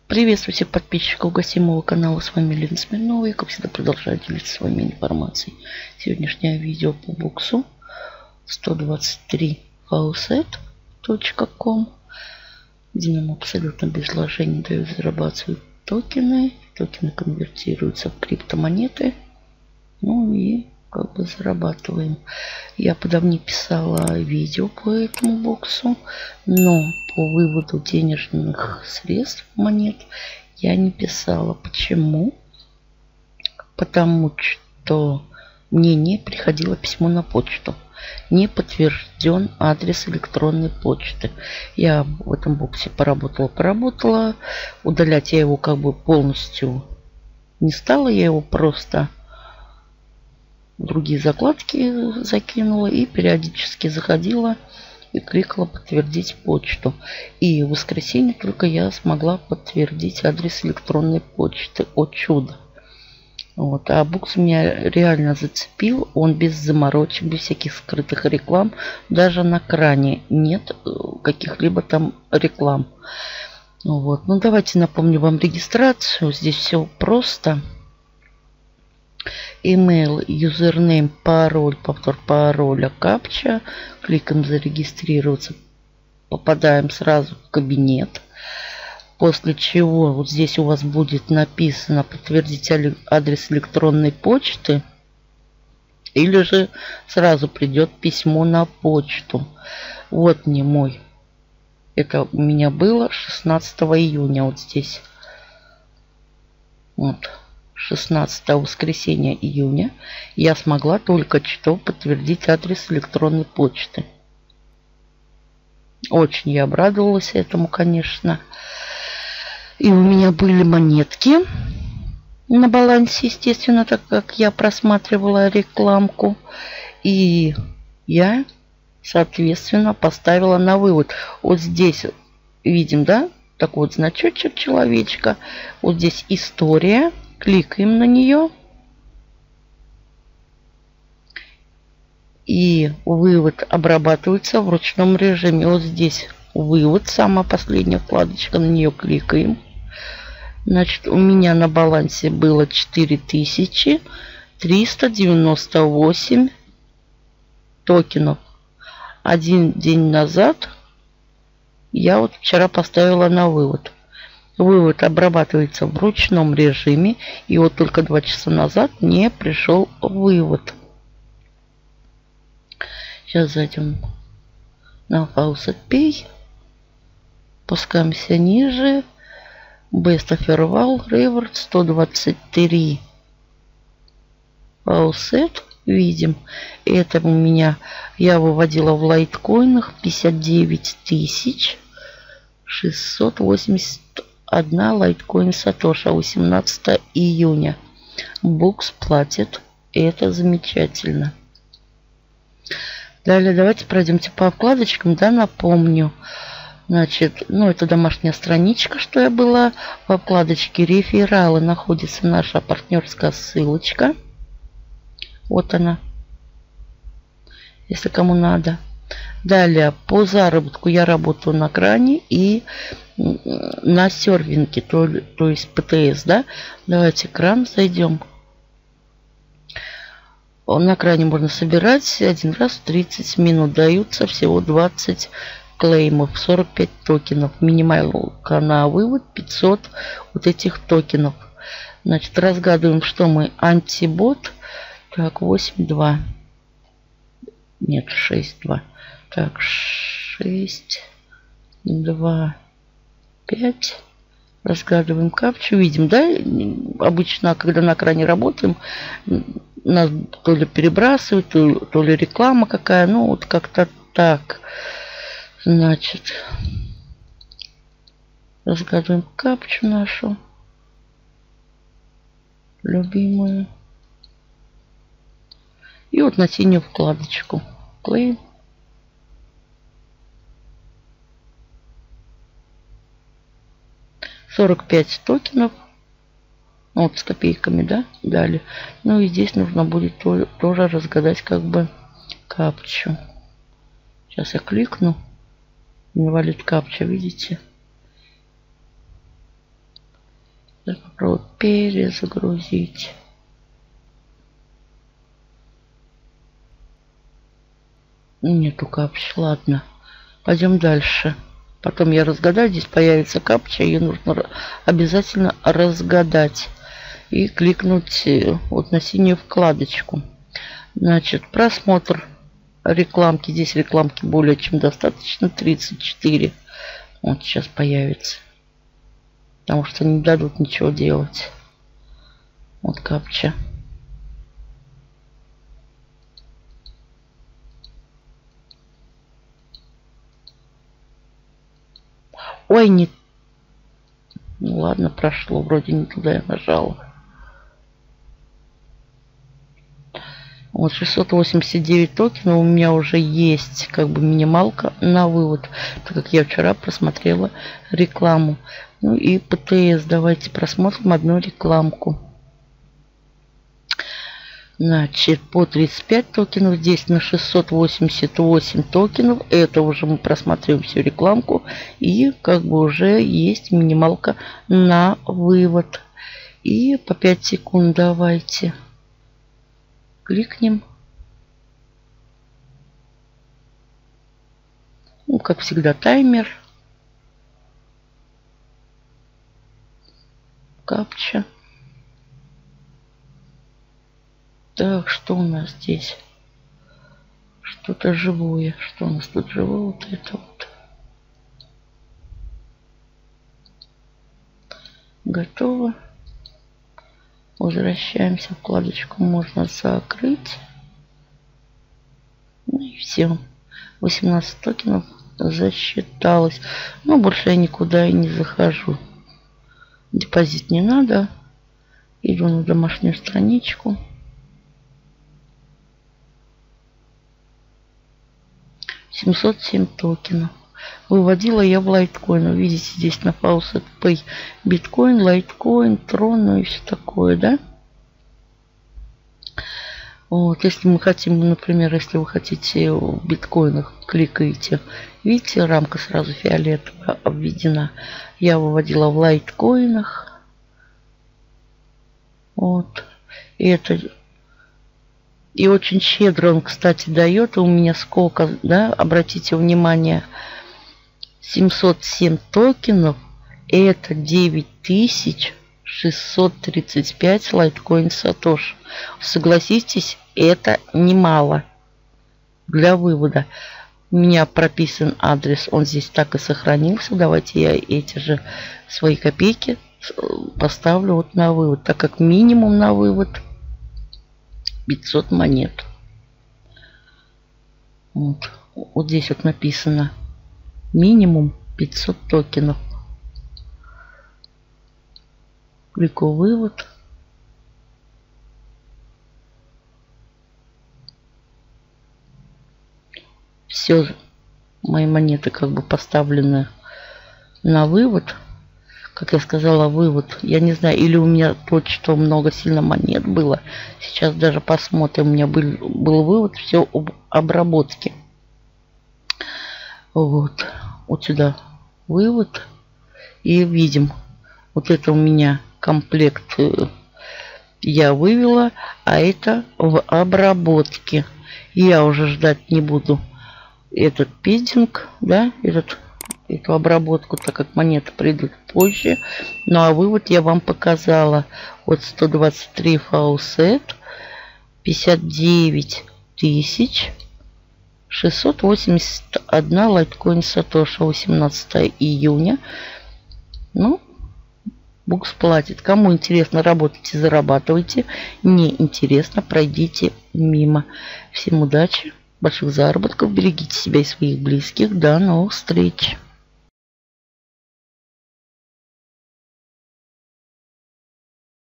Приветствую всех подписчиков гостевого канала. С вами Лена Смирнова. Я, как всегда, продолжаю делиться с вами информацией. Сегодняшнее видео по буксу 123faucet.com, где нам абсолютно без вложений дают зарабатывать токены. Токены конвертируются в криптомонеты. Ну и как бы зарабатываем. Я подавно писала видео по этому боксу, но по выводу денежных средств монет я не писала. Почему? Потому что мне не приходило письмо на почту. Не подтвержден адрес электронной почты. Я в этом боксе поработала. Удалять я его как бы полностью не стала. Я его просто в другие закладки закинула и периодически заходила и кликала подтвердить почту. И в воскресенье только я смогла подтвердить адрес электронной почты. О чудо! Вот. А букс меня реально зацепил. Он без заморочек, без всяких скрытых реклам. Даже на кране нет каких-либо там реклам. Вот. Ну, давайте напомню вам регистрацию. Здесь все просто. Email, юзернейм, пароль, повтор пароля, капча. Кликаем зарегистрироваться. Попадаем сразу в кабинет. После чего вот здесь у вас будет написано подтвердить адрес электронной почты. Или же сразу придет письмо на почту. Вот мне мой. Это у меня было 16 июня. Вот здесь. Вот. 16 воскресенья июня я смогла только что подтвердить адрес электронной почты. Очень я обрадовалась этому, конечно. И у меня были монетки на балансе, естественно, так как я просматривала рекламку. И я, соответственно, поставила на вывод. Вот здесь видим, да, такой вот значочек человечка. Вот здесь история. Кликаем на нее. И вывод обрабатывается в ручном режиме. Вот здесь вывод, самая последняя вкладочка, на нее кликаем. Значит, у меня на балансе было 4398 токенов. Один день назад я вот вчера поставила на вывод. Вывод обрабатывается в ручном режиме. И вот только 2 часа назад мне пришел вывод. Сейчас зайдем на Faucet Pay. Спускаемся ниже. Best Offer Val Reward 123 Faucet. Видим. Это у меня я выводила в лайткоинах 59 681 лайткоин Сатоша. 18 июня. Букс платит. Это замечательно. Далее давайте пройдемте по вкладочкам. Да, напомню. Значит, ну это домашняя страничка, что я была. В вкладочке рефералы находится наша партнерская ссылочка. Вот она. Если кому надо. Далее по заработку я работаю на кране и на сервинге, то есть ПТС, да. Давайте кран зайдем. На кране можно собирать один раз в 30 минут. Даются всего 20 клеймов, 45 токенов. Минималка на вывод 500 вот этих токенов. Значит, разгадываем, что мы антибот. Так, 8.2. Нет, 6.2. Так, 6.2. 5. Разгадываем капчу. Видим, да? Обычно, когда на кране работаем, нас то ли перебрасывают, то ли реклама какая. Ну, вот как-то так. Значит, разгадываем капчу нашу любимую. И вот на синюю вкладочку. Клейм. $45 токенов. Вот с копейками, да, дали. Ну и здесь нужно будет тоже разгадать как бы капчу. Сейчас я кликну. Инвалид капча, видите? Попробую перезагрузить. Нету капчи. Ладно. Пойдем дальше. Потом я разгадаю. Здесь появится капча. Ее нужно обязательно разгадать. И кликнуть вот на синюю вкладочку. Значит, просмотр рекламки. Здесь рекламки более чем достаточно. 34. Вот сейчас появится. Потому что не дадут ничего делать. Вот капча. Ой, не... Ну ладно, прошло. Вроде не туда я нажала. Вот 689 токенов у меня уже есть как бы минималка на вывод, так как я вчера просмотрела рекламу. Ну и ПТС. Давайте просмотрим одну рекламку. Значит, по 35 токенов. Здесь на 688 токенов. Это уже мы просматриваем всю рекламку. И как бы уже есть минималка на вывод. И по 5 секунд давайте кликнем. Ну, как всегда, таймер. Капча. Так, что у нас здесь? Что-то живое. Что у нас тут живое? Вот это вот. Готово. Возвращаемся. Вкладочку можно закрыть. Ну и все. 18 токенов засчиталось. Но больше я никуда и не захожу. Депозит не надо. Иду на домашнюю страничку. 707 токенов. Выводила я в лайткоин. Видите, здесь на Faucet Pay биткоин, лайткоин, трон, ну и все такое, да? Вот, если мы хотим, например, если вы хотите в биткоинах, кликаете, видите, рамка сразу фиолетовая обведена. Я выводила в лайткоинах. Вот. И это... И очень щедро он, кстати, дает. У меня сколько, да, обратите внимание, 707 токенов. Это 9635 лайткоин Сатоши. Согласитесь, это немало для вывода. У меня прописан адрес, он здесь так и сохранился. Давайте я эти же свои копейки поставлю вот на вывод, так как минимум на вывод 500 монет. Вот, вот здесь вот написано минимум 500 токенов. Кликаю вывод. Все, мои монеты как бы поставлены на вывод. Как я сказала, вывод. Я не знаю, или у меня то, что много сильно монет было. Сейчас даже посмотрим. У меня был вывод, все об обработке. Вот. Вот сюда вывод. И видим. Вот это у меня комплект я вывела. А это в обработке. Я уже ждать не буду этот пиндинг, да, эту обработку, так как монеты придут позже. Ну а вывод я вам показала. Вот 123 Faucet, 59 тысяч 681 лайткоин Сатоши, 18 июня. Ну, Букс платит. Кому интересно, работайте, зарабатывайте. Не интересно, пройдите мимо. Всем удачи, больших заработков, берегите себя и своих близких. До новых встреч.